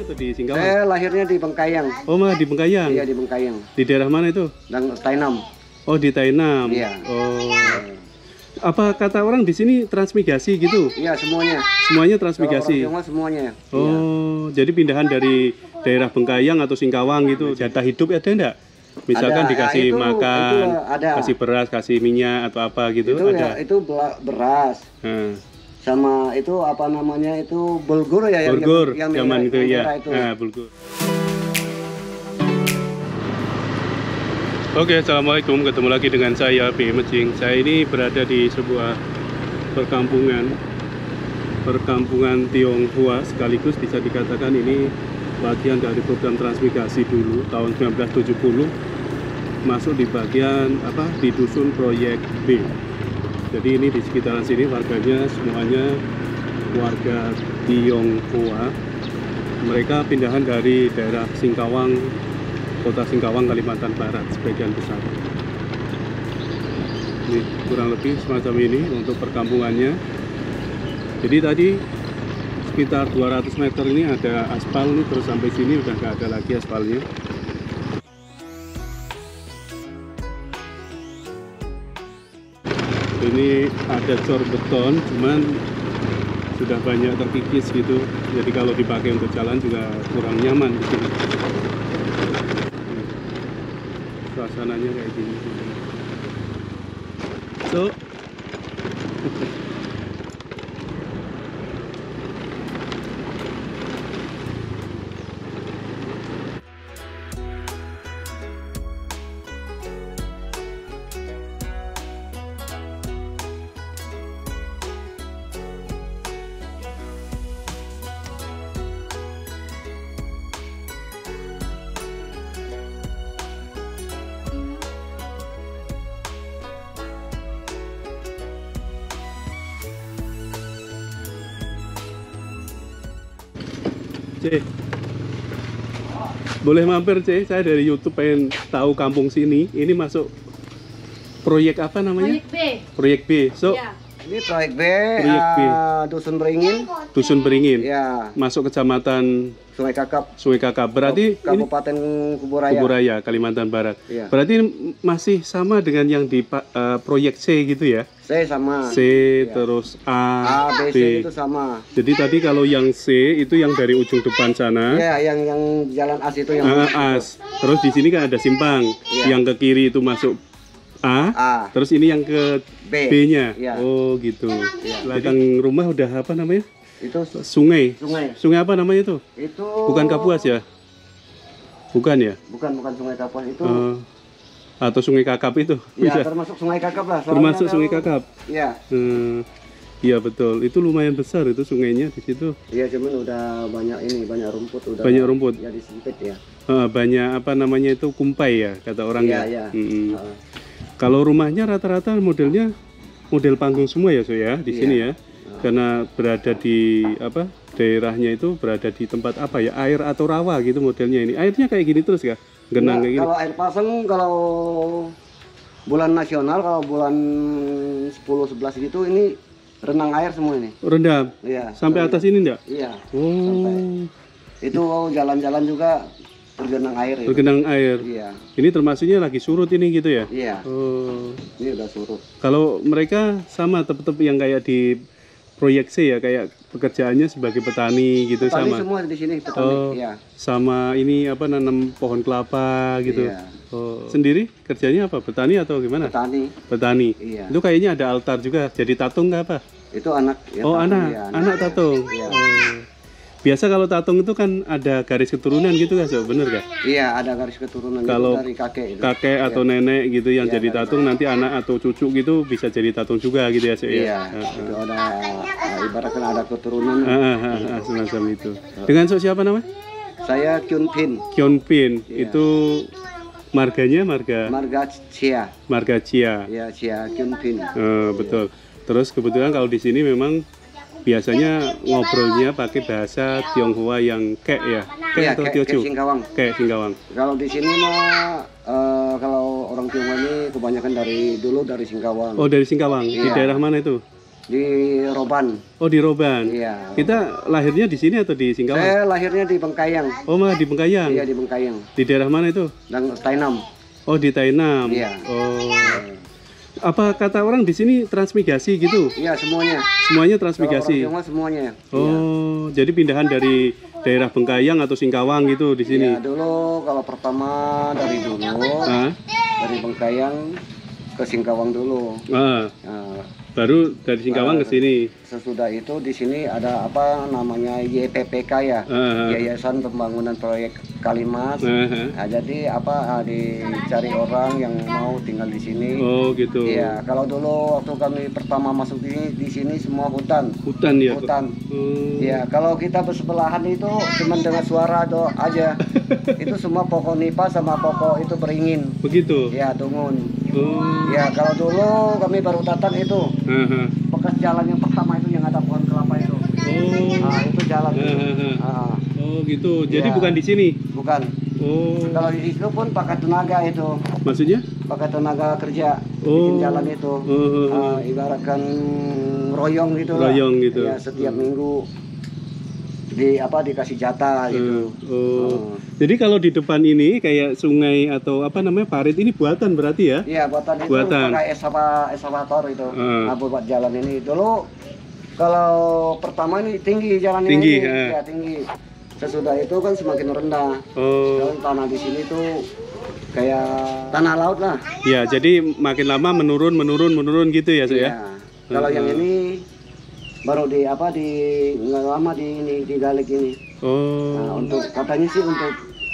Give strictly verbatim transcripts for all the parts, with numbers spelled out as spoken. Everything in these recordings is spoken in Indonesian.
atau di Singkawang? Saya lahirnya di Bengkayang. Oh, malah di Bengkayang? Iya, di Bengkayang. Di daerah mana itu? Dan Tainam. Oh, di Tainam. Iya. Oh. Apa kata orang di sini transmigrasi gitu? Iya, semuanya. Semuanya transmigrasi. Kalau orang Tionghoa semuanya. Oh, iya. Jadi pindahan dari daerah Bengkayang atau Singkawang gitu. Jatah hidup ada enggak? Misalkan ada, dikasih ya, itu, makan, itu ada. kasih beras, kasih minyak atau apa gitu? Itu ada. ya, itu beras. Hmm. Sama itu apa namanya itu bulgur ya bulgur, yang, yang zaman merah, itu yang ya. Itu. Nah, bulgur. Oke, assalamualaikum. Ketemu lagi dengan saya P. Mejing. Saya ini berada di sebuah perkampungan, perkampungan Tionghoa, sekaligus bisa dikatakan ini bagian dari program transmigrasi dulu tahun seribu sembilan ratus tujuh puluh, masuk di bagian apa di dusun proyek B. Jadi ini di sekitaran sini warganya semuanya warga Tionghoa. Mereka pindahan dari daerah Singkawang, kota Singkawang, Kalimantan Barat sebagian besar. Ini kurang lebih semacam ini untuk perkampungannya. Jadi tadi sekitar dua ratus meter ini ada aspal nih, terus sampai sini udah nggak ada lagi aspalnya. Ini ada cor beton, cuman sudah banyak terkikis gitu. Jadi kalau dipakai untuk jalan juga kurang nyaman di sini. Suasananya kayak gini. So, C, boleh mampir C, saya dari YouTube pengen tahu kampung sini. Ini masuk proyek apa namanya? Proyek B. Proyek B. So, Ya. Ini proyek B, Proyek B. uh, Dusun Beringin. Dusun Beringin. Ya, Masuk kecamatan Sungai Kakap. Sungai Kakap. Berarti ini Kabupaten Kuburaya. Kuburaya, Kalimantan Barat. Iya. Berarti ini masih sama dengan yang di uh, proyek C gitu ya? C sama. C Ya. terus A, A, B, B. C itu sama. Jadi tadi kalau yang C itu yang dari ujung depan sana. Ya, yang yang jalan as itu yang. Ah, as. Terus di sini kan ada simpang. Iya. Yang ke kiri itu masuk A. A. Terus ini yang ke B. B-nya. Iya. Oh, gitu. Iya. Belakang rumah udah apa namanya? Itu Sungai. sungai. Sungai apa namanya itu? Itu. Bukan Kapuas ya? Bukan ya? Bukan bukan Sungai Kapuas itu. Eh, atau Sungai Kakap itu? Ya, Bisa. termasuk Sungai Kakap lah. soalnya Termasuk kalau- Sungai Kakap. Iya. Hmm, iya betul. Itu lumayan besar itu sungainya di situ. Iya, cuman udah banyak ini, banyak rumput udah. Banyak rumput. Ya disempit ya. Eh, banyak apa namanya itu kumpai ya kata orang Iya, ya. iya. Mm-mm. Heeh. Kalau rumahnya rata-rata modelnya model panggung semua ya, so ya di Iya. sini ya. Karena berada di apa daerahnya itu berada di tempat apa ya, air atau rawa gitu modelnya ini. Airnya kayak gini terus ya, genang Nah, kayak gini. kalau air pasang kalau bulan nasional, kalau bulan sepuluh sebelas gitu ini renang air semua ini. Rendam Iya. sampai atas ini enggak? Iya. Oh, Itu jalan-jalan juga tergenang air itu. tergenang air. Iya. Ini termasuknya lagi surut ini gitu ya? Iya. Oh, Ini udah surut. kalau mereka sama tetap yang kayak di proyek C ya, kayak pekerjaannya sebagai petani gitu. Petani sama. semua di sini petani. Oh. Iya. Sama ini apa nanam pohon kelapa gitu. Iya. Oh, sendiri kerjanya apa? Petani atau gimana? Petani. Petani. Iya. Itu kayaknya ada altar juga. Jadi tatung nggak apa? Itu anak. Ya, Oh, tatung, anak. iya, Anak tatung. Iya. Oh. Biasa kalau tatung itu kan ada garis keturunan gitu kan, so? Bener gak? Iya, ada garis keturunan itu Kalau dari kakek itu. Kakek atau nenek gitu yang Iya, jadi dari tatung, nanti anak atau cucu gitu bisa jadi tatung juga gitu ya, so? Iya, Ya? Ah, itu ada uh, ibaratkan ada keturunan. ah, ah, ah, ah, semacam itu. Dengan so siapa namanya? Saya Kyun Pin, Kyun Pin. Iya. Itu marganya marga marga Cia. marga Cia. Ya, Cia Kyun Pin. Eh, betul. Terus kebetulan kalau di sini memang biasanya ngobrolnya pakai bahasa Tionghoa yang kek ya, kek Iya, atau kayak Teochew? Singkawang. Kek Singkawang. Kalau di sini mah eh, kalau orang Tionghoa ini kebanyakan dari dulu dari Singkawang. Oh, dari Singkawang. Di Iya. daerah mana itu? Di Roban. Oh, di Roban. Iya. Kita lahirnya di sini atau di Singkawang? Saya lahirnya di Bengkayang. Oh, malah di Bengkayang. Iya, di Bengkayang. Di daerah mana itu? Dan Tainam. Oh, di Tainam. Iya. Oh. Apa kata orang di sini transmigrasi gitu? Iya, semuanya. Semuanya Kalau transmigrasi. orang Tionghoa semuanya. Oh, jadi pindahan dari daerah Bengkayang atau Singkawang gitu di sini. Iya, dulu kalau pertama dari dulu Ah, dari Bengkayang ke Singkawang dulu. ah, Nah, baru dari Singkawang ke sini. sesudah itu di sini ada apa namanya Y P P K ya, Ah, ah, Yayasan Pembangunan Proyek Kalimas. ah, ah. Nah, jadi apa ah, dicari orang yang mau tinggal di sini. Oh, gitu. Iya, kalau dulu waktu kami pertama masuk di di sini semua hutan. Hutan ya. Hutan. Oh. Iya, kalau kita bersebelahan itu cuma dengar suara do aja. Itu semua pokok nipa sama pokok itu beringin. Begitu. Ya, dungun. Oh. Ya, kalau dulu kami baru datang itu Ah, ah. bekas jalan yang pertama itu yang ada pohon kelapa itu. Oh. Nah, itu jalan. Ah, itu. ah, ah. Ah, Oh, gitu. Jadi Iya. bukan di sini. bukan. Oh. Kalau di situ pun pakai tenaga itu, Maksudnya? pakai tenaga kerja Oh. bikin jalan itu. Oh, oh, oh. Ah, ibaratkan royong gitu lah. Royong gitu. Ya, setiap Hmm. minggu di apa dikasih jatah gitu. Eh, Oh. Oh. Jadi kalau di depan ini kayak sungai atau apa namanya parit ini buatan berarti ya? Iya, buatan itu Buatan. pakai eskava- eskavator itu. Hmm. Nah, buat jalan ini dulu kalau pertama ini tinggi jalan Tinggi, ini. eh. Ya, tinggi. Sesudah itu kan semakin rendah. Oh. Sekarang tanah di sini tuh kayak tanah laut lah. Ya, jadi makin lama menurun, menurun, menurun gitu ya, Su, Iya. ya? Kalau yang Hmm. ini baru di apa di nggak lama di ini di Galik ini. Oh. Nah, untuk katanya sih untuk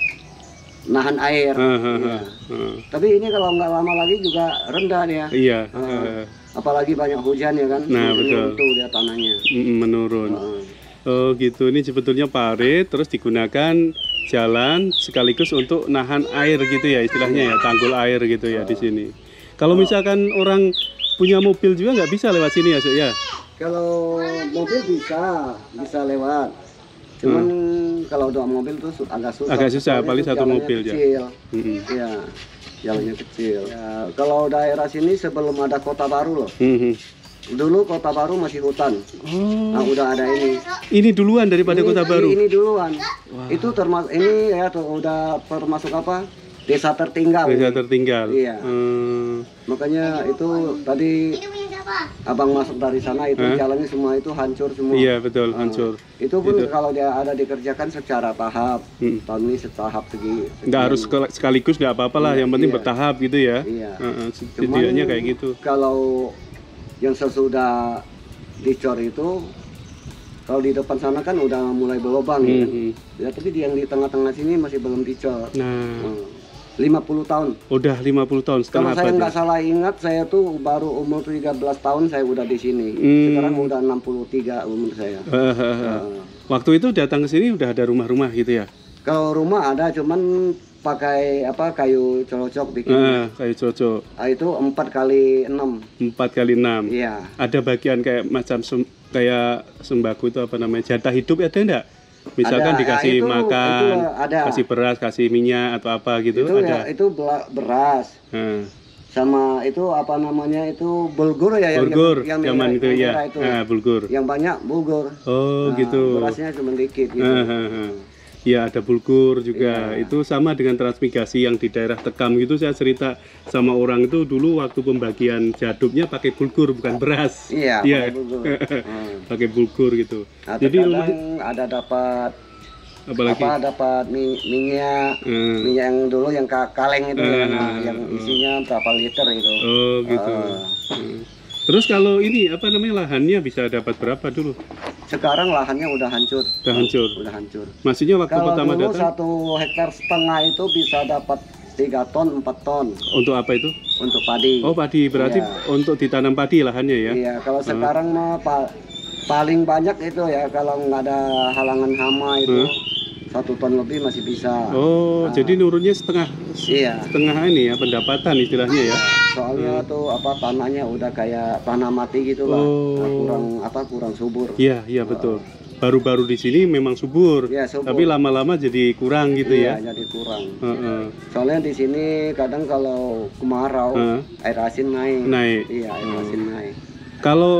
nahan air. Ah, ah, Iya. ah, ah. Tapi ini kalau nggak lama lagi juga rendah dia. Iya. Ah. eh, Apalagi banyak hujan ya kan. Nah, Semakin betul. runtuh dia tanahnya. mm, menurun. Ah. Oh, gitu. Ini sebetulnya parit terus digunakan jalan sekaligus untuk nahan air gitu ya istilahnya ya, tanggul air gitu ya di sini. Kalau misalkan orang punya mobil juga nggak bisa lewat sini ya, Su, ya? Kalau mobil bisa, bisa lewat. Cuman kalau dua mobil tuh su- agak susah. Hmm. Agak susah, Soalnya paling itu satu jalannya mobil ya. kecil. Mm-mm. Iya, jalannya kecil. Ya, kalau daerah sini sebelum ada kota baru loh. Mhm. Dulu kota baru masih hutan. Nah, Oh, udah ada ini. ini duluan daripada Ini- kota baru. Ini duluan. Wah. Itu termasuk ini ya tuh udah termasuk apa? Desa tertinggal. Desa tertinggal. Iya. Hmm. Makanya itu tadi abang masuk dari sana itu Hah? jalannya semua itu hancur semua. Iya, betul, Ah. hancur. Itu pun Itu. kalau dia ada dikerjakan secara tahap. Hmm. Tahun ini setahap segi. Nggak harus sekal- sekaligus, nggak apa-apa lah. Iya, Yang penting iya. bertahap gitu ya. Iya. Heeh, Cuman setidaknya kayak gitu. kalau yang sesudah dicor itu kalau di depan sana kan udah mulai berlubang ya. kan? Mhm. Ya, tapi di yang di tengah-tengah sini masih belum dicor. Nah, Hmm. lima puluh tahun. udah lima puluh tahun Kalau setengah saya abad nggak ya? salah ingat, saya tuh baru umur tiga belas tahun saya udah di sini. Hmm. Sekarang udah enam puluh tiga umur saya. Hahaha. Nah, Waktu itu datang ke sini udah ada rumah-rumah gitu ya? kalau rumah ada cuman pakai apa kayu colocok bikin. Ah, kayak cocok. Ah, itu empat kali enam. Empat kali enam. Iya. Ada bagian kayak macam sem- kayak sembako itu apa namanya, jatah hidup ada enggak? Misalkan Ada. dikasih Ah, itu- makan, itu ada. kasih beras, kasih minyak atau apa gitu Itu ada. ya itu bela- beras Nah, sama itu apa namanya itu bulgur ya yang bulgur yang, zaman merah- itu yang ya. merah itu. Nah, bulgur. Yang banyak bulgur. Oh, Nah, gitu. Berasnya cuma dikit gitu. Ah, ah, ah. Ya, ada bulgur juga. Iya. Itu sama dengan transmigrasi yang di daerah Tekam gitu. Saya cerita sama orang itu dulu waktu pembagian jadupnya pakai bulgur bukan beras. Iya, Iya. pakai bulgur. Hmm. Pakai bulgur gitu. Nah, Jadi terkadang lumayan- ada dapat apalagi apa dapat mi- minyak Hmm. minyak yang dulu yang ka- kaleng itu ya, Hmm. nah, yang isinya berapa liter itu. Oh, gitu. Ah. Hmm. Terus kalau ini apa namanya lahannya bisa dapat berapa dulu? Sekarang lahannya udah hancur. Udah hancur. Udah hancur. Maksudnya waktu Kalau pertama dulu datang satu hektar setengah itu bisa dapat tiga ton, empat ton untuk apa itu? untuk padi. Oh, padi berarti Iya. untuk ditanam padi lahannya ya? Iya, kalau sekarang mah pa- paling banyak itu ya kalau nggak ada halangan hama itu Hmm. satu ton lebih masih bisa. Oh, Nah. jadi nurunnya setengah Iya. setengah ini ya pendapatan istilahnya ya. Soalnya tuh apa tanahnya udah kayak tanah mati gitu lah. Oh. Nah, kurang apa kurang subur. Iya, iya betul. Baru-baru di sini memang subur. Iya, subur. Tapi lama-lama jadi kurang gitu Iya, ya. jadi kurang. Heeh. Soalnya di sini kadang kalau kemarau Heeh. air asin naik. Naik. Iya, air Hmm. asin naik. Kalau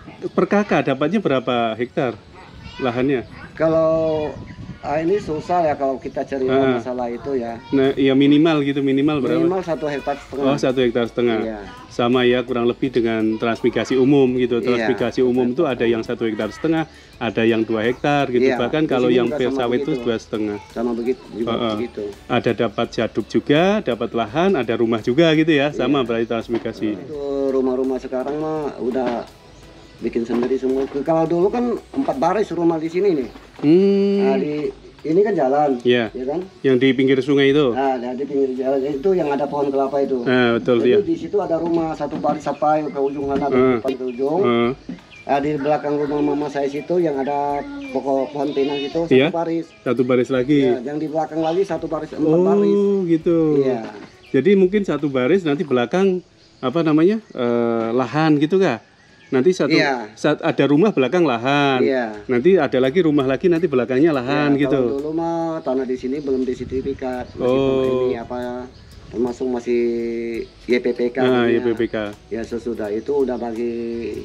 per kakak dapatnya berapa hektar lahannya? Kalau ah, ini susah ya kalau kita cari Ah. masalah itu ya. Nah, ya minimal gitu, minimal berapa? Minimal satu hektar setengah. Oh, satu hektar setengah. Iya. Sama ya, kurang lebih dengan transmigrasi umum gitu. Iya. Transmigrasi umum itu ada yang satu hektar setengah, ada yang dua hektar gitu. Iya, Bahkan di kalau sini yang juga pil sama sawit itu begitu. dua setengah. Sama begitu juga Uh-uh. begitu. Ada dapat jaduk juga, dapat lahan, ada rumah juga gitu ya. Sama Iya. berarti transmigrasi. Itu rumah-rumah sekarang mah udah bikin sendiri semua. Kalau dulu kan empat baris rumah di sini nih. Hmm. Nah, di ini kan jalan, Iya. ya kan? Yang di pinggir sungai itu. Nah, di pinggir jalan itu yang ada pohon kelapa itu. Nah, betul Jadi ya. di situ ada rumah satu baris sampai ke ujung sana, Hmm. ke ujung. Uh, Nah, di belakang rumah mama saya situ yang ada pokok pohon pinang itu satu Iya. baris. satu baris lagi. Ya, yang di belakang lagi satu baris, empat baris. Oh, gitu. Iya. Jadi mungkin satu baris nanti belakang apa namanya eh, lahan gitu kah? Nanti satu Iya. saat ada rumah belakang lahan. Iya. Nanti ada lagi rumah lagi nanti belakangnya lahan Ya, gitu. kalau dulu mah tanah di sini belum disertifikat, masih Oh. ini apa termasuk masih Y P P K. Nah, ya. Y P P K. Ya sesudah itu udah bagi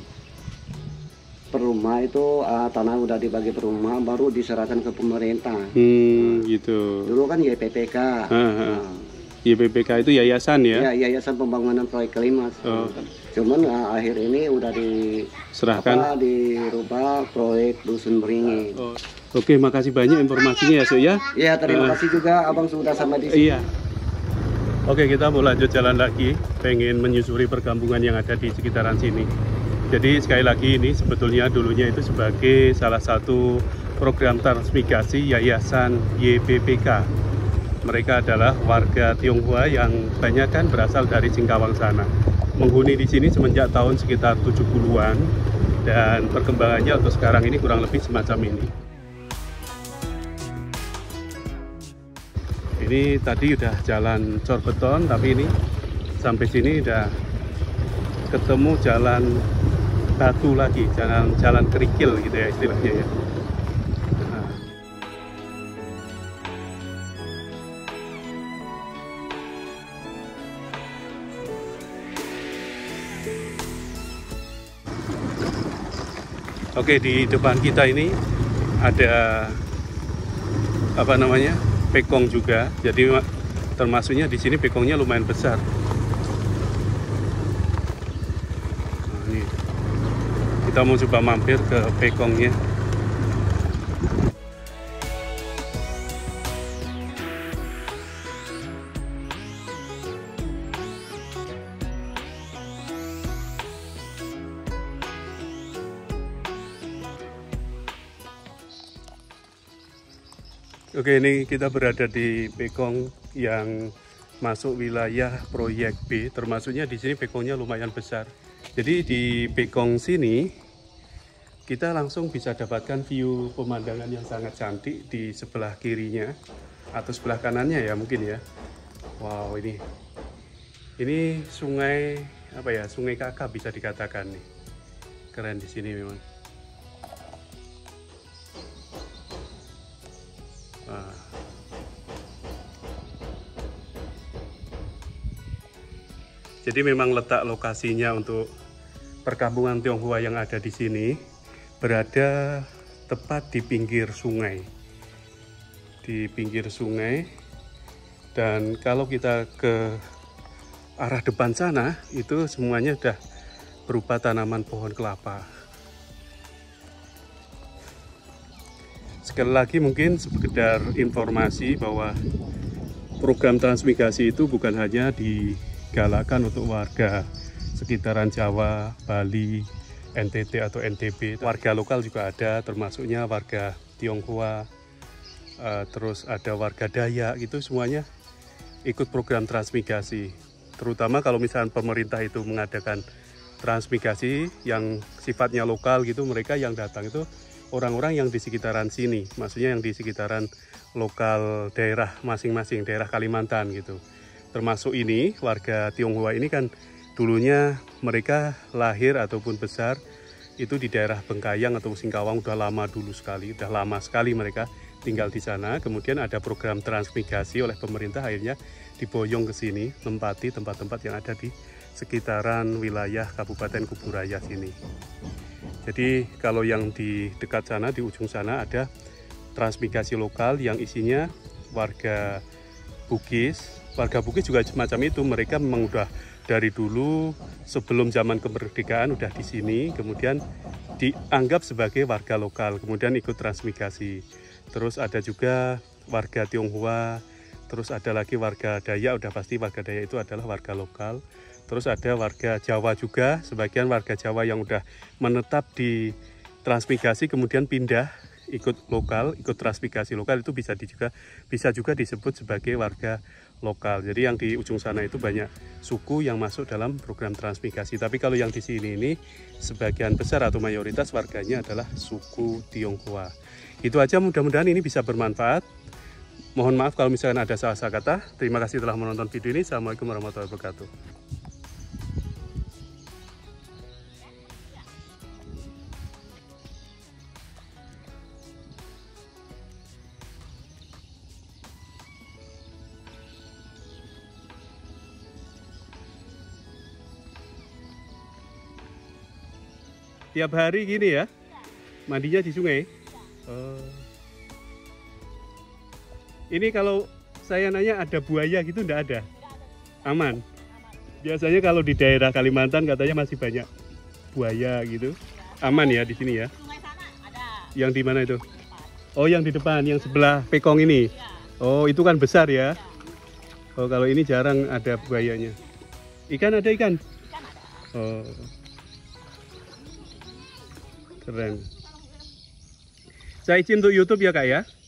per rumah itu ah, tanah udah dibagi per rumah baru diserahkan ke pemerintah. Hmm, gitu. Dulu kan Y P P K. Ah, ah. Nah, Y P P K itu yayasan ya, ya Yayasan Pembangunan Proyek Kelimas. Oh. Cuman ah, akhir ini udah di serahkan. apa dirubah proyek Dusun Beringin. Oh. Oke, makasih banyak informasinya ya, Su ya. Ya terima Ah. kasih juga Abang sudah sama di sini. Iya. Oke, kita mau lanjut jalan lagi, pengen menyusuri perkampungan yang ada di sekitaran sini. Jadi sekali lagi ini sebetulnya dulunya itu sebagai salah satu program transmigrasi Yayasan Y P P K. Mereka adalah warga Tionghoa yang banyak kan berasal dari Singkawang sana. Menghuni di sini semenjak tahun sekitar tujuh puluhan dan perkembangannya untuk sekarang ini kurang lebih semacam ini. Ini tadi udah jalan cor beton, tapi ini sampai sini udah ketemu jalan batu lagi, jalan jalan kerikil gitu ya istilahnya ya. Nah. Oke, di depan kita ini ada apa namanya? Pekong juga. Jadi termasuknya di sini pekongnya lumayan besar. Nah, ini kita mau coba mampir ke pekongnya. Oke, ini kita berada di pekong yang masuk wilayah proyek B, termasuknya di sini pekongnya lumayan besar. Jadi di pekong sini kita langsung bisa dapatkan view pemandangan yang sangat cantik di sebelah kirinya atau sebelah kanannya ya mungkin ya. Wow, ini ini sungai apa ya? Sungai Kakap bisa dikatakan nih. Keren di sini memang. Wah. Jadi memang letak lokasinya untuk perkampungan Tionghoa yang ada di sini berada tepat di pinggir sungai. Di pinggir sungai, dan kalau kita ke arah depan sana itu semuanya sudah berupa tanaman pohon kelapa. Sekali lagi mungkin sekedar informasi bahwa program transmigrasi itu bukan hanya digalakkan untuk warga sekitaran Jawa, Bali, N T T atau N T B. Warga lokal juga ada, termasuknya warga Tionghoa, uh, terus ada warga Dayak, gitu semuanya ikut program transmigrasi. Terutama kalau misalnya pemerintah itu mengadakan transmigrasi yang sifatnya lokal gitu, mereka yang datang itu orang-orang yang di sekitaran sini, maksudnya yang di sekitaran lokal daerah masing-masing, daerah Kalimantan gitu. Termasuk ini, warga Tionghoa ini kan dulunya mereka lahir ataupun besar itu di daerah Bengkayang atau Singkawang, udah lama dulu sekali, udah lama sekali mereka tinggal di sana. Kemudian ada program transmigrasi oleh pemerintah, akhirnya diboyong ke sini, tempati tempat-tempat yang ada di sekitaran wilayah Kabupaten Kuburaya sini. Jadi kalau yang di dekat sana, di ujung sana ada transmigrasi lokal yang isinya warga Bugis. Warga Bugis juga semacam itu, mereka memang udah dari dulu sebelum zaman kemerdekaan udah di sini, kemudian dianggap sebagai warga lokal, kemudian ikut transmigrasi. Terus ada juga warga Tionghoa, terus ada lagi warga Dayak, udah pasti warga Dayak itu adalah warga lokal. Terus ada warga Jawa juga, sebagian warga Jawa yang udah menetap di transmigrasi kemudian pindah ikut lokal, ikut transmigrasi lokal, itu bisa di juga bisa juga disebut sebagai warga lokal. Jadi yang di ujung sana itu banyak suku yang masuk dalam program transmigrasi. Tapi kalau yang di sini ini sebagian besar atau mayoritas warganya adalah suku Tionghoa. Itu aja, mudah-mudahan ini bisa bermanfaat. Mohon maaf kalau misalkan ada salah-salah kata. Terima kasih telah menonton video ini. Assalamualaikum warahmatullahi wabarakatuh. Tiap hari gini ya? Mandinya di sungai? Oh. Ini kalau saya nanya ada buaya gitu enggak ada? Aman? Biasanya kalau di daerah Kalimantan katanya masih banyak buaya gitu. Aman ya di sini ya? Sungai sana ada. Yang di mana itu? Oh, yang di depan, yang sebelah Pekong ini? Oh, itu kan besar ya? Oh, kalau ini jarang ada buayanya. Ikan ada ikan? Ikan ada. Oh. Keren. Saya izin untuk YouTube ya Kak ya.